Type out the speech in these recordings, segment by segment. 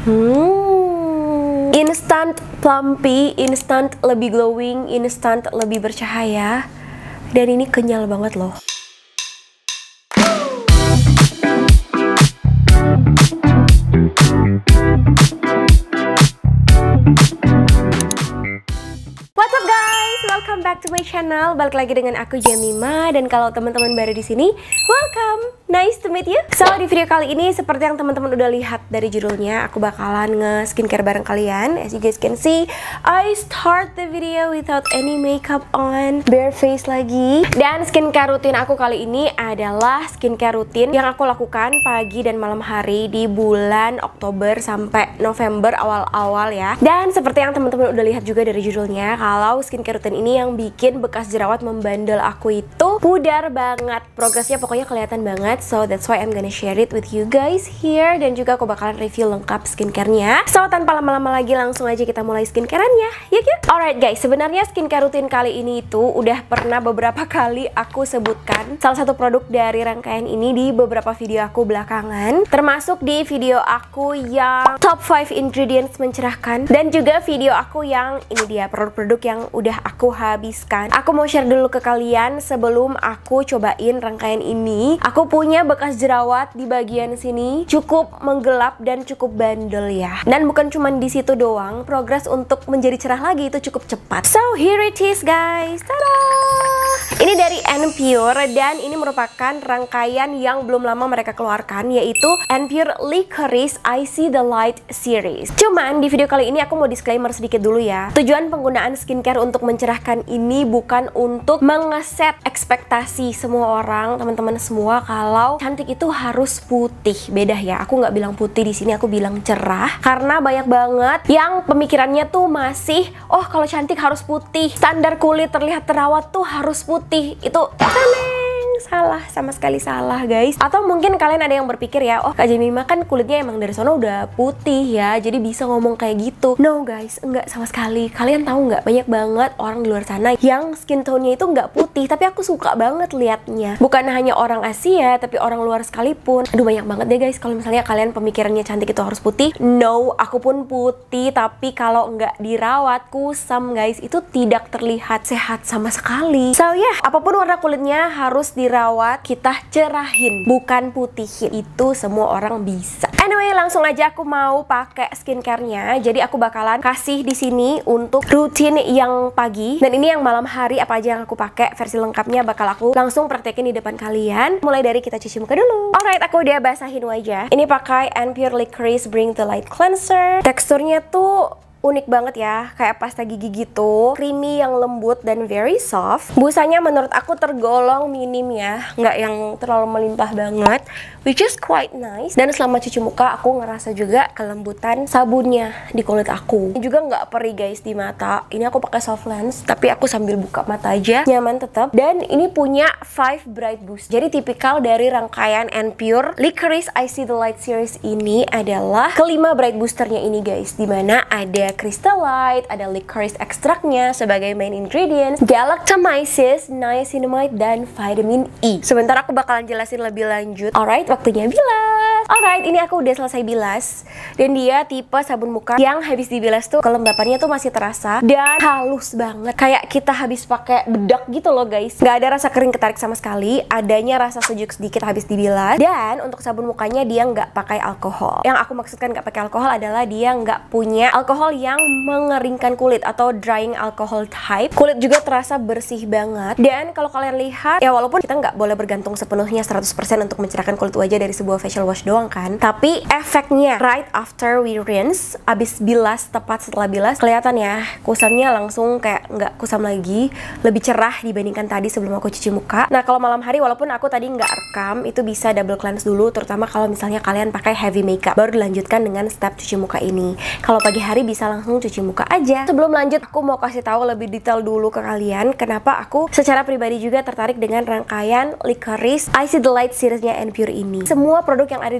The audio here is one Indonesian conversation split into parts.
Instant plumpy, instant lebih glowing, instant lebih bercahaya. Dan ini kenyal banget loh. What's up guys? Welcome back to my channel. Balik lagi dengan aku Jemima, dan kalau teman-teman baru di sini, welcome. Nice to meet you. So, di video kali ini seperti yang teman-teman udah lihat dari judulnya, aku bakalan nge-skincare bareng kalian. As you guys can see, I start the video without any makeup on, bare face lagi. Dan skincare rutin aku kali ini adalah skincare rutin yang aku lakukan pagi dan malam hari di bulan Oktober sampai November awal-awal ya. Dan seperti yang teman-teman udah lihat juga dari judulnya, kalau skincare rutin ini yang bikin bekas jerawat membandel aku itu pudar banget. Progresnya pokoknya kelihatan banget. So that's why I'm gonna share it with you guys here. Dan juga aku bakalan review lengkap skincare-nya. So tanpa lama-lama lagi, langsung aja kita mulai skincare-nya. Yuk yuk. Alright guys, sebenarnya skincare rutin kali ini itu udah pernah beberapa kali aku sebutkan salah satu produk dari rangkaian ini di beberapa video aku belakangan, termasuk di video aku yang top 5 ingredients mencerahkan, dan juga video aku yang ini dia produk-produk yang udah aku habiskan. Aku mau share dulu ke kalian sebelum aku cobain rangkaian ini. Aku punya bekas jerawat di bagian sini cukup menggelap dan cukup bandel ya. Dan bukan cuma di situ doang, progres untuk menjadi cerah lagi itu cukup cepat. So here it is guys. Tada! Ini dari Anpure, dan ini merupakan rangkaian yang belum lama mereka keluarkan, yaitu Anpure Licorice I See the Light series. Cuman di video kali ini aku mau disclaimer sedikit dulu ya. Tujuan penggunaan skincare untuk mencerahkan ini bukan untuk mengeset ekspektasi semua orang, teman-teman semua, kalau cantik itu harus putih. Beda ya, aku nggak bilang putih di sini, aku bilang cerah. Karena banyak banget yang pemikirannya tuh masih, oh kalau cantik harus putih, standar kulit terlihat terawat tuh harus putih. Itu salah, sama sekali salah guys. Atau mungkin kalian ada yang berpikir ya, oh Kak Jemima kan kulitnya emang dari sana udah putih ya, jadi bisa ngomong kayak gitu. No guys, enggak sama sekali. Kalian tahu nggak, banyak banget orang di luar sana yang skin tone-nya itu nggak putih, tapi aku suka banget liatnya. Bukan hanya orang Asia, tapi orang luar sekalipun. Aduh banyak banget deh guys. Kalau misalnya kalian pemikirannya cantik itu harus putih, no, aku pun putih, tapi kalau nggak dirawat kusam guys, itu tidak terlihat sehat sama sekali. So yeah, apapun warna kulitnya harus dirawat, kita cerahin, bukan putihin. Itu semua orang bisa. Anyway, langsung aja aku mau pakai skincare-nya. Jadi aku bakalan kasih di sini untuk rutin yang pagi, dan ini yang malam hari apa aja yang aku pakai. Versi lengkapnya bakal aku langsung praktekin di depan kalian. Mulai dari kita cuci muka dulu. Alright, aku udah basahin wajah. Ini pakai Anpure Licorice Bring the Light Cleanser. Teksturnya tuh unik banget ya, kayak pasta gigi gitu, creamy yang lembut dan very soft. Busanya menurut aku tergolong minim ya, nggak yang terlalu melimpah banget, which is quite nice. Dan selama cuci muka aku ngerasa juga kelembutan sabunnya di kulit aku. Ini juga nggak perih guys di mata. Ini aku pakai soft lens, tapi aku sambil buka mata aja, nyaman tetap. Dan ini punya 5 bright boost. Jadi tipikal dari rangkaian Anpure Licorice I See the Light series ini adalah kelima bright boosternya ini guys, dimana ada crystallite, ada licorice extractnya sebagai main ingredients, galactomyces, niacinamide, dan vitamin E. Sebentar aku bakalan jelasin lebih lanjut. Alright, waktunya bilas. Alright, ini aku udah selesai bilas, dan dia tipe sabun muka yang habis dibilas tuh kelembapannya tuh masih terasa dan halus banget, kayak kita habis pakai bedak gitu loh guys. Nggak ada rasa kering ketarik sama sekali, adanya rasa sejuk sedikit habis dibilas. Dan untuk sabun mukanya dia nggak pakai alkohol. Yang aku maksudkan nggak pakai alkohol adalah dia nggak punya alkohol yang mengeringkan kulit atau drying alcohol type. Kulit juga terasa bersih banget. Dan kalau kalian lihat ya, walaupun kita nggak boleh bergantung sepenuhnya 100% untuk mencerahkan kulit wajah dari sebuah facial wash doang kan, tapi efeknya right after we rinse, abis bilas, tepat setelah bilas, kelihatan ya kusamnya langsung kayak nggak kusam lagi, lebih cerah dibandingkan tadi sebelum aku cuci muka. Nah kalau malam hari, walaupun aku tadi nggak rekam, itu bisa double cleanse dulu, terutama kalau misalnya kalian pakai heavy makeup, baru dilanjutkan dengan step cuci muka ini. Kalau pagi hari bisa langsung cuci muka aja. Sebelum lanjut, aku mau kasih tahu lebih detail dulu ke kalian kenapa aku secara pribadi juga tertarik dengan rangkaian Licorice I See the Light seriesnya Anpure ini. Semua produk yang ada di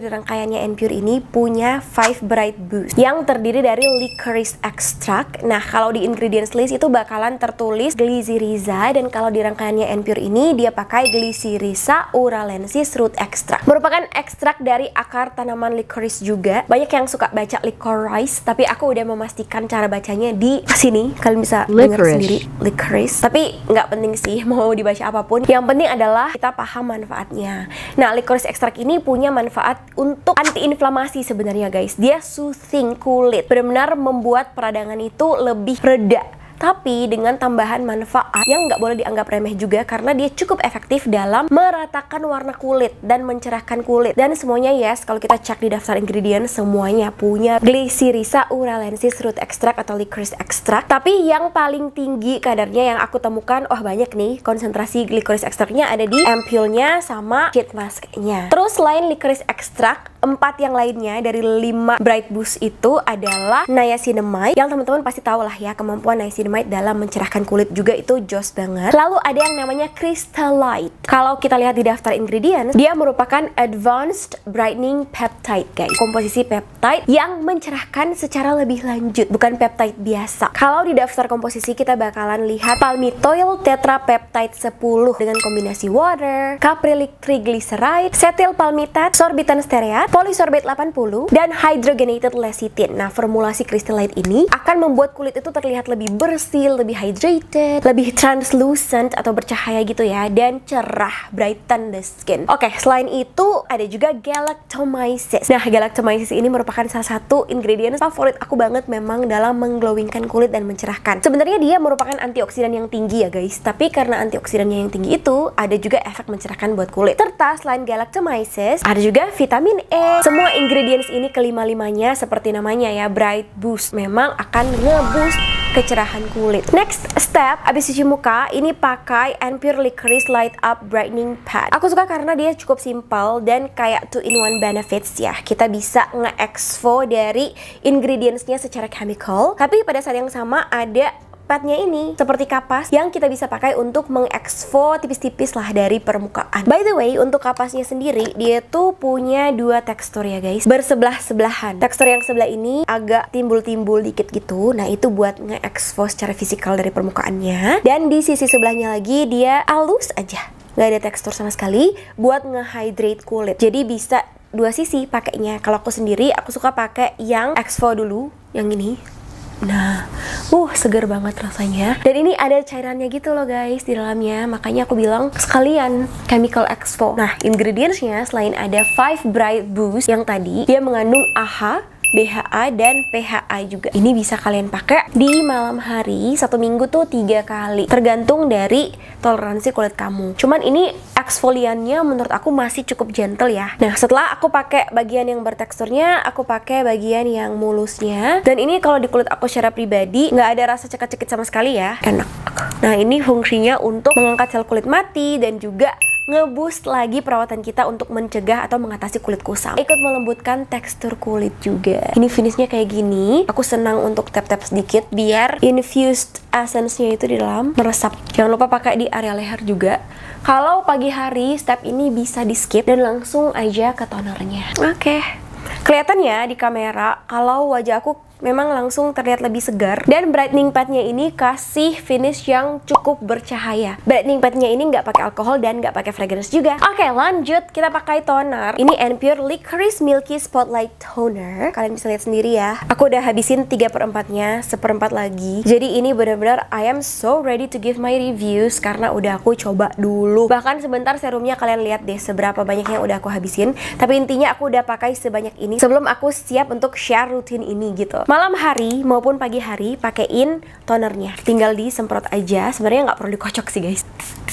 dari rangkaiannya N-Pure ini punya 5 Bright Boost yang terdiri dari licorice extract. Nah, kalau di ingredients list itu bakalan tertulis glycyrrhiza, dan kalau di rangkaiannya N-Pure ini dia pakai Glycyrrhiza uralensis root extract. Merupakan ekstrak dari akar tanaman licorice juga. Banyak yang suka baca licorice, tapi aku udah memastikan cara bacanya di sini. Kalian bisa dengar sendiri, licorice. Tapi nggak penting sih mau dibaca apapun. Yang penting adalah kita paham manfaatnya. Nah, licorice extract ini punya manfaat untuk antiinflamasi sebenarnya guys. Dia soothing kulit, benar-benar membuat peradangan itu lebih reda. Tapi dengan tambahan manfaat yang nggak boleh dianggap remeh juga, karena dia cukup efektif dalam meratakan warna kulit dan mencerahkan kulit. Dan semuanya yes, kalau kita cek di daftar ingredient semuanya punya Glycyrrhiza uralensis root extract atau licorice extract. Tapi yang paling tinggi kadarnya yang aku temukan, banyak nih konsentrasi licorice extractnya ada di ampule-nya sama sheet mask-nya. Terus selain licorice extract, 4 yang lainnya dari 5 Bright Boost itu adalah niacinamide, yang teman-teman pasti tahu lah ya, kemampuan niacinamide dalam mencerahkan kulit juga itu jos banget. Lalu ada yang namanya Crystallite. Kalau kita lihat di daftar ingredients, dia merupakan advanced brightening peptide guys. Komposisi peptide yang mencerahkan secara lebih lanjut, bukan peptide biasa. Kalau di daftar komposisi kita bakalan lihat palmitoyl tetrapeptide 10 dengan kombinasi water, caprylic triglyceride, cetyl palmitate, sorbitan stearat, polysorbate 80, dan hydrogenated lecithin. Nah, formulasi Crystallite ini akan membuat kulit itu terlihat lebih bersih, lebih hydrated, lebih translucent atau bercahaya gitu ya, dan cerah, brighten the skin. Oke, selain itu ada juga galactomyces. Nah, galactomyces ini merupakan salah satu ingredient favorit aku banget memang dalam mengglowingkan kulit dan mencerahkan. Sebenarnya dia merupakan antioksidan yang tinggi ya guys, tapi karena antioksidannya yang tinggi itu ada juga efek mencerahkan buat kulit. Serta selain galactomyces ada juga vitamin E. Semua ingredients ini kelima-limanya seperti namanya ya, Bright Boost, memang akan nge-boost kecerahan kulit. Next step, abis cuci muka, ini pakai N-Pure Licorice Light Up Brightening Pad. Aku suka karena dia cukup simple dan kayak 2-in-1 benefits ya. Kita bisa nge-exfo dari ingredientsnya secara chemical, tapi pada saat yang sama ada padnya ini seperti kapas yang kita bisa pakai untuk mengexfo tipis-tipis lah dari permukaan. By the way, untuk kapasnya sendiri dia tuh punya 2 tekstur ya guys, bersebelah-sebelahan. Tekstur yang sebelah ini agak timbul-timbul dikit gitu. Nah, itu buat nge-exfo secara fisikal dari permukaannya. Dan di sisi sebelahnya lagi dia halus aja, nggak ada tekstur sama sekali, buat nge-hydrate kulit. Jadi bisa 2 sisi pakainya. Kalau aku sendiri, aku suka pakai yang exfo dulu, yang ini. Nah, seger banget rasanya. Dan ini ada cairannya gitu loh guys di dalamnya. Makanya aku bilang sekalian chemical exfo. Nah, ingredientsnya selain ada 5 Bright Boost yang tadi, dia mengandung AHA, BHA, dan PHA juga. Ini bisa kalian pakai di malam hari, 1 minggu tuh 3 kali, tergantung dari toleransi kulit kamu. Cuman ini eksfoliannya menurut aku masih cukup gentle ya. Nah, setelah aku pakai bagian yang berteksturnya, aku pakai bagian yang mulusnya. Dan ini kalau di kulit aku secara pribadi nggak ada rasa cekit-cekit sama sekali ya, enak. Nah, ini fungsinya untuk mengangkat sel kulit mati dan juga nge-boost lagi perawatan kita untuk mencegah atau mengatasi kulit kusam. Ikut melembutkan tekstur kulit juga. Ini finishnya kayak gini. Aku senang untuk tap-tap sedikit biar infused essence-nya itu di dalam meresap. Jangan lupa pakai di area leher juga. Kalau pagi hari, step ini bisa di skip dan langsung aja ke tonernya. Oke. Kelihatan ya di kamera kalau wajah aku memang langsung terlihat lebih segar. Dan brightening padnya ini kasih finish yang cukup bercahaya. Brightening padnya ini nggak pakai alkohol dan nggak pakai fragrance juga. Oke, lanjut kita pakai toner. Ini N-Pure Licorice Milky Spotlight Toner. Kalian bisa lihat sendiri ya. Aku udah habisin 3/4-nya, 1/4 lagi. Jadi ini benar-benar I am so ready to give my reviews karena udah aku coba dulu. Bahkan sebentar serumnya kalian lihat deh seberapa banyak yang udah aku habisin. Tapi intinya aku udah pakai sebanyak ini sebelum aku siap untuk share rutin ini gitu. Malam hari maupun pagi hari pakein tonernya, tinggal disemprot aja. Sebenarnya nggak perlu dikocok sih guys.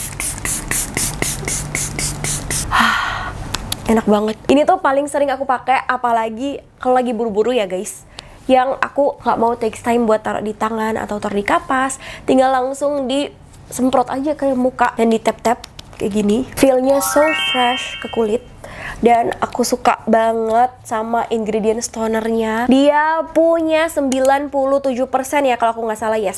Enak banget. Ini tuh paling sering aku pakai apalagi kalau lagi buru-buru ya guys, yang aku nggak mau take time buat taruh di tangan atau taruh di kapas, tinggal langsung disemprot aja ke muka dan di tap-tap kayak gini. Feelnya so fresh ke kulit. Dan aku suka banget sama ingredient tonernya. Dia punya 97% ya kalau aku nggak salah ya,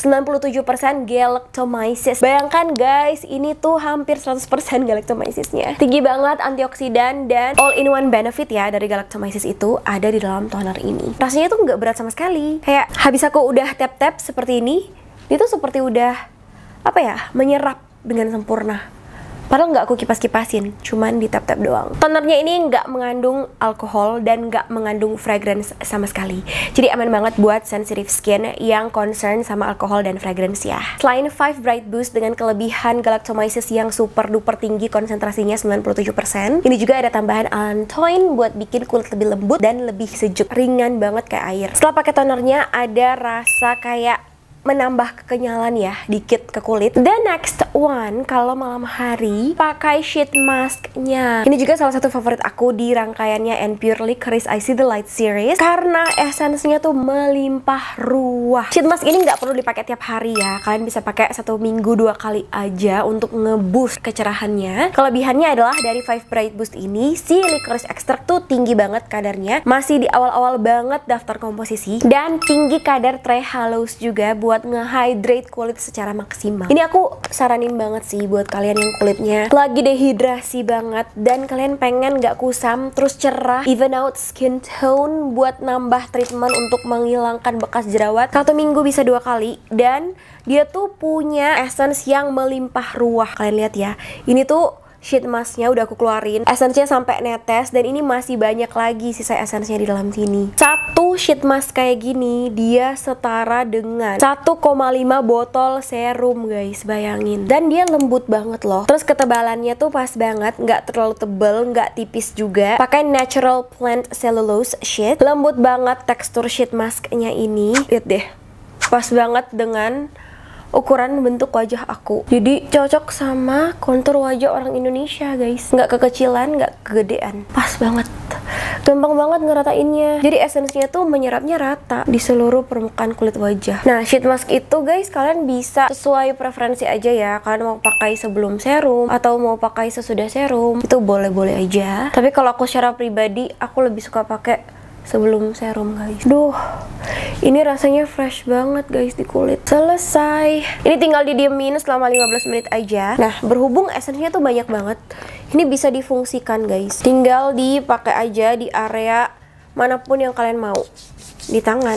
97% galactomyces. Bayangkan guys, ini tuh hampir 100% galactomycesnya. Tinggi banget antioksidan dan all-in-one benefit ya dari galactomyces itu ada di dalam toner ini. Rasanya tuh nggak berat sama sekali. Kayak habis aku udah tap-tap seperti ini, itu seperti udah apa ya, menyerap dengan sempurna. Padahal nggak aku kipas-kipasin, cuman di tap-tap doang. Tonernya ini nggak mengandung alkohol dan nggak mengandung fragrance sama sekali. Jadi aman banget buat sensitive skin yang concern sama alkohol dan fragrance ya. Selain 5 Bright Boost dengan kelebihan galactomyces yang super duper tinggi konsentrasinya 97%, ini juga ada tambahan allantoin buat bikin kulit lebih lembut dan lebih sejuk. Ringan banget kayak air. Setelah pakai tonernya ada rasa kayak menambah kekenyalan ya dikit ke kulit. The next one, kalau malam hari pakai sheet masknya. Ini juga salah satu favorit aku di rangkaiannya NPure Licorice Icy Delight series karena esensnya tuh melimpah ruah. Sheet mask ini nggak perlu dipakai tiap hari ya, kalian bisa pakai 1 minggu 2 kali aja untuk ngeboost kecerahannya. Kelebihannya adalah dari 5 Bright Boost ini si licorice extract tuh tinggi banget kadarnya, masih di awal-awal banget daftar komposisi, dan tinggi kadar trehalose juga buat nge-hydrate kulit secara maksimal. Ini aku saranin banget sih buat kalian yang kulitnya lagi dehidrasi banget dan kalian pengen gak kusam terus cerah, even out skin tone, buat nambah treatment untuk menghilangkan bekas jerawat. 1 minggu bisa 2 kali dan dia tuh punya essence yang melimpah ruah. Kalian lihat ya, ini tuh sheet masknya udah aku keluarin, esensnya sampai netes dan ini masih banyak lagi sisa esensnya di dalam sini. Satu sheet mask kayak gini dia setara dengan 1,5 botol serum guys, bayangin. Dan dia lembut banget loh. Terus ketebalannya tuh pas banget, nggak terlalu tebel, nggak tipis juga. Pakai natural plant cellulose sheet, lembut banget tekstur sheet masknya ini. Lihat deh, pas banget dengan ukuran bentuk wajah aku. Jadi cocok sama kontur wajah orang Indonesia guys. Nggak kekecilan, nggak kegedean. Pas banget. Gampang banget ngeratainnya. Jadi esensinya tuh menyerapnya rata di seluruh permukaan kulit wajah. Nah, sheet mask itu guys kalian bisa sesuai preferensi aja ya. Kalian mau pakai sebelum serum atau mau pakai sesudah serum, itu boleh-boleh aja. Tapi kalau aku secara pribadi, aku lebih suka pakai sebelum serum guys. Duh, ini rasanya fresh banget guys di kulit. Selesai. Ini tinggal didiemin selama 15 menit aja. Nah, berhubung esensinya tuh banyak banget, ini bisa difungsikan guys. Tinggal dipakai aja di area manapun yang kalian mau, di tangan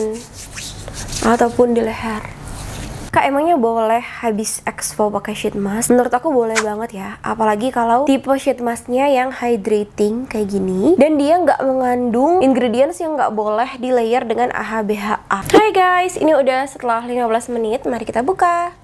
ataupun di leher. Kak, emangnya boleh habis exfol pakai sheet mask? Menurut aku boleh banget ya, apalagi kalau tipe sheet masknya yang hydrating kayak gini dan dia nggak mengandung ingredients yang nggak boleh di layer dengan AHA BHA. Hai guys, ini udah setelah 15 menit, mari kita buka.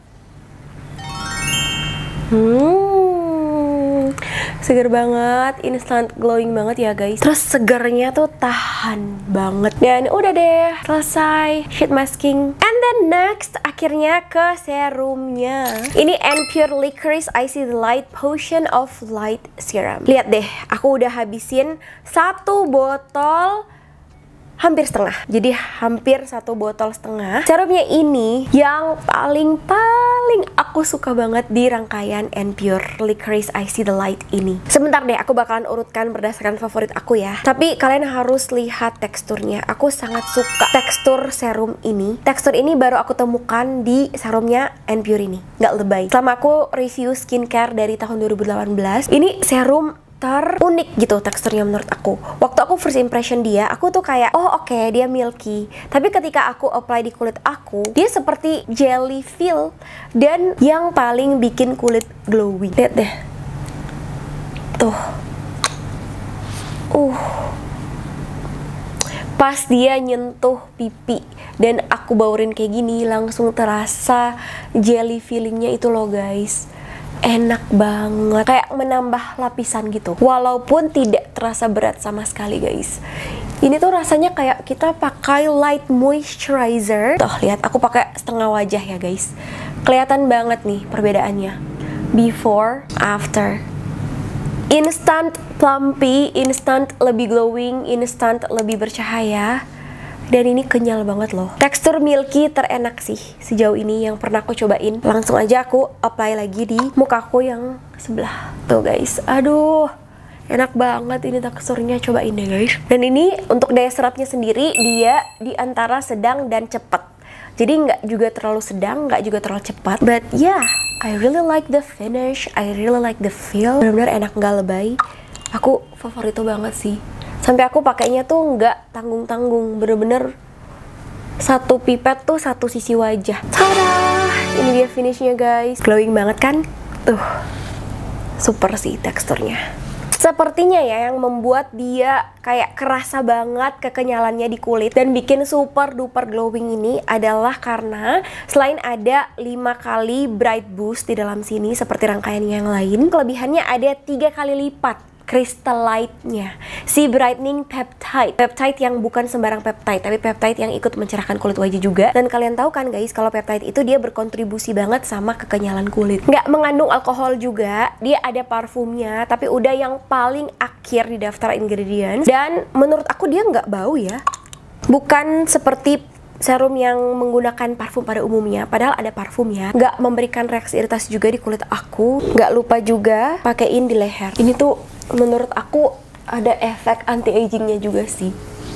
Seger banget, instant glowing banget ya guys. Terus segernya tuh tahan banget. Dan udah deh, selesai sheet masking. And then next, akhirnya ke serumnya. Ini NPure Licorice Icy Delight Potion of Light Serum. Lihat deh, aku udah habisin 1 botol hampir setengah. Jadi hampir 1 botol setengah. Serumnya ini yang paling aku suka banget di rangkaian NPure Licorice Icy Delight ini. Sebentar deh, aku bakalan urutkan berdasarkan favorit aku ya. Tapi kalian harus lihat teksturnya. Aku sangat suka tekstur serum ini. Tekstur ini baru aku temukan di serumnya NPure ini. Nggak lebay. Selama aku review skincare dari tahun 2018, ini serum terunik gitu teksturnya menurut aku. Waktu aku first impression dia, aku tuh kayak, oh oke, dia milky. Tapi ketika aku apply di kulit aku, dia seperti jelly feel. Dan yang paling bikin kulit glowing, lihat deh. Tuh. Pas dia nyentuh pipi dan aku baurin kayak gini, langsung terasa jelly feelingnya itu loh guys. Enak banget, kayak menambah lapisan gitu, walaupun tidak terasa berat sama sekali guys. Ini tuh rasanya kayak kita pakai light moisturizer. Tuh lihat, aku pakai setengah wajah ya guys. Kelihatan banget nih perbedaannya, before after. Instant plumpy, instant lebih glowing, instant lebih bercahaya. Dan ini kenyal banget loh. Tekstur milky terenak sih sejauh ini yang pernah aku cobain. Langsung aja aku apply lagi di mukaku yang sebelah. Tuh guys, aduh, enak banget ini teksturnya, cobain deh guys. Dan ini untuk daya serapnya sendiri, dia di antara sedang dan cepat. Jadi nggak juga terlalu sedang, nggak juga terlalu cepat. But yeah, I really like the finish, I really like the feel. Benar-benar enak, nggak lebay. Aku favorit banget sih. Sampai aku pakainya tuh nggak tanggung-tanggung, bener-bener satu pipet tuh satu sisi wajah. Tada! Ini dia finishnya guys. Glowing banget kan? Tuh, super sih teksturnya. Sepertinya ya yang membuat dia kayak kerasa banget kekenyalannya di kulit dan bikin super duper glowing ini adalah karena selain ada 5 kali bright boost di dalam sini seperti rangkaian yang lain, kelebihannya ada 3 kali lipat crystallite-nya, si brightening peptide. Peptide yang bukan sembarang peptide, tapi peptide yang ikut mencerahkan kulit wajah juga. Dan kalian tahu kan guys, kalau peptide itu dia berkontribusi banget sama kekenyalan kulit. Nggak mengandung alkohol juga, dia ada parfumnya, tapi udah yang paling akhir di daftar ingredients. Dan menurut aku dia nggak bau ya. Bukan seperti serum yang menggunakan parfum pada umumnya, padahal ada parfumnya. Nggak memberikan reaksi iritasi juga di kulit aku. Nggak lupa juga pakein di leher. Ini tuh menurut aku ada efek anti-agingnya juga sih.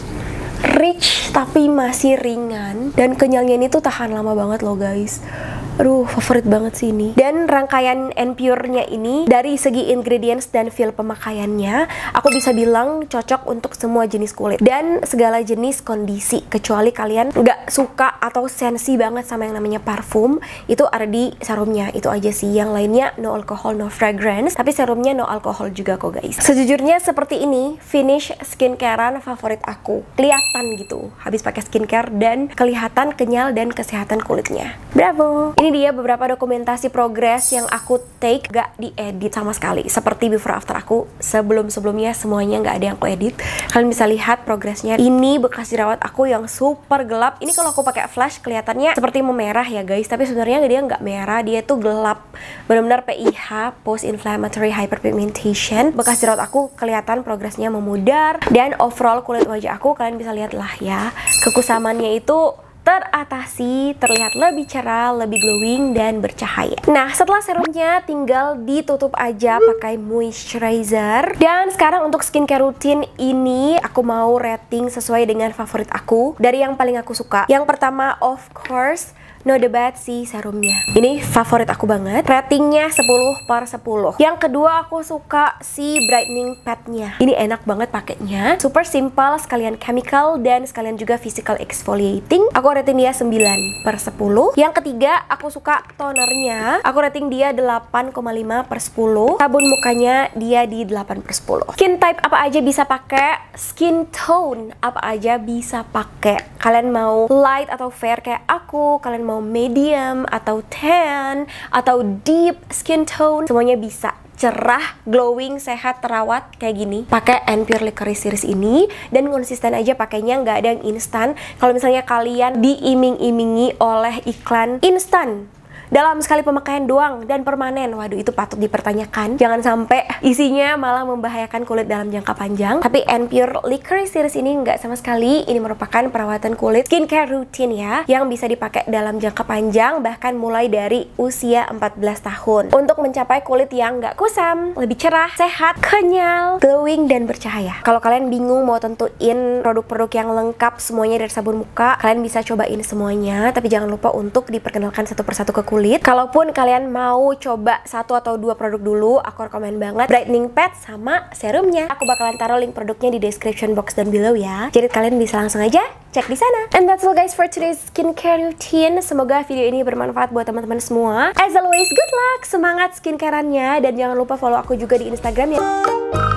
Rich tapi masih ringan, dan kenyalnya ini tuh tahan lama banget loh guys. Aduh, favorit banget sih ini. Dan rangkaian Pure-nya ini dari segi ingredients dan feel pemakaiannya, aku bisa bilang cocok untuk semua jenis kulit dan segala jenis kondisi. Kecuali kalian nggak suka atau sensi banget sama yang namanya parfum, itu ada di serumnya. Itu aja sih, yang lainnya no alcohol, no fragrance, tapi serumnya no alcohol juga kok guys. Sejujurnya seperti ini finish skincarean favorit aku. Kelihatan gitu habis pakai skincare dan kelihatan kenyal dan kesehatan kulitnya. Bravo. Ini dia beberapa dokumentasi progres yang aku take, gak diedit sama sekali. Seperti before after aku sebelum-sebelumnya, semuanya gak ada yang aku edit. Kalian bisa lihat progresnya. Ini bekas jerawat aku yang super gelap. Ini kalau aku pakai flash kelihatannya seperti memerah ya guys, tapi sebenarnya dia nggak merah, dia tuh gelap. Benar-benar PIH, post inflammatory hyperpigmentation. Bekas jerawat aku kelihatan progresnya memudar, dan overall kulit wajah aku kalian bisa lihat lah ya, kekusamannya itu teratasi, terlihat lebih cerah, lebih glowing, dan bercahaya. Nah, setelah serumnya tinggal ditutup aja pakai moisturizer. Dan sekarang untuk skincare routine ini aku mau rating sesuai dengan favorit aku, dari yang paling aku suka. Yang pertama of course no debat sih serumnya. Ini favorit aku banget. Ratingnya 10/10. Yang kedua aku suka si brightening padnya. Ini enak banget pakainya. Super simple, sekalian chemical dan sekalian juga physical exfoliating. Aku rating dia 9/10. Yang ketiga aku suka tonernya. Aku rating dia 8,5/10. Sabun mukanya dia di 8/10. Skin type apa aja bisa pakai. Skin tone apa aja bisa pakai. Kalian mau light atau fair kayak aku, kalian mau medium atau tan atau deep skin tone, semuanya bisa. Cerah, glowing, sehat, terawat kayak gini pakai Pure Licorice Series ini, dan konsisten aja pakainya, nggak ada yang instan. Kalau misalnya kalian diiming-imingi oleh iklan instan dalam sekali pemakaian doang dan permanen, waduh itu patut dipertanyakan. Jangan sampai isinya malah membahayakan kulit dalam jangka panjang. Tapi Pure Licorice Series ini nggak sama sekali. Ini merupakan perawatan kulit skincare routine ya, yang bisa dipakai dalam jangka panjang, bahkan mulai dari usia 14 tahun untuk mencapai kulit yang nggak kusam, lebih cerah, sehat, kenyal, glowing, dan bercahaya. Kalau kalian bingung mau tentuin produk-produk yang lengkap semuanya dari sabun muka, kalian bisa cobain semuanya, tapi jangan lupa untuk diperkenalkan satu persatu ke kulit. Kalaupun kalian mau coba 1 atau 2 produk dulu, aku rekomen banget brightening pad sama serumnya. Aku bakalan taruh link produknya di description box down below ya. Jadi kalian bisa langsung aja cek di sana. And that's all guys for today's skincare routine. Semoga video ini bermanfaat buat teman-teman semua. As always, good luck, semangat skincareannya, dan jangan lupa follow aku juga di Instagram ya.